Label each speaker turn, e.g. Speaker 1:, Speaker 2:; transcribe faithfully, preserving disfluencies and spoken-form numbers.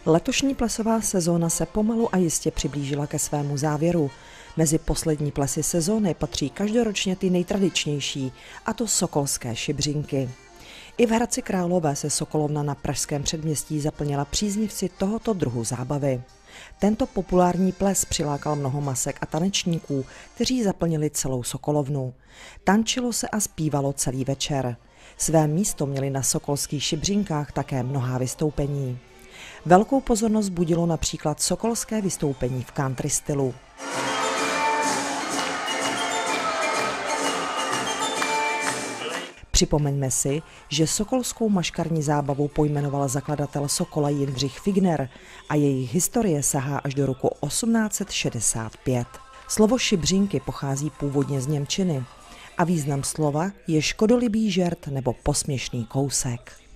Speaker 1: Letošní plesová sezóna se pomalu a jistě přiblížila ke svému závěru. Mezi poslední plesy sezóny patří každoročně ty nejtradičnější, a to sokolské šibřinky. I v Hradci Králové se sokolovna na pražském předměstí zaplnila příznivci tohoto druhu zábavy. Tento populární ples přilákal mnoho masek a tanečníků, kteří zaplnili celou sokolovnu. Tančilo se a zpívalo celý večer. Své místo měli na sokolských šibřinkách také mnohá vystoupení. Velkou pozornost budilo například sokolské vystoupení v country stylu. Připomeňme si, že sokolskou maškarní zábavu pojmenoval zakladatel Sokola Jindřich Figner a jejich historie sahá až do roku osmnáct set šedesát pět. Slovo šibřinky pochází původně z němčiny a význam slova je škodolibý žert nebo posměšný kousek.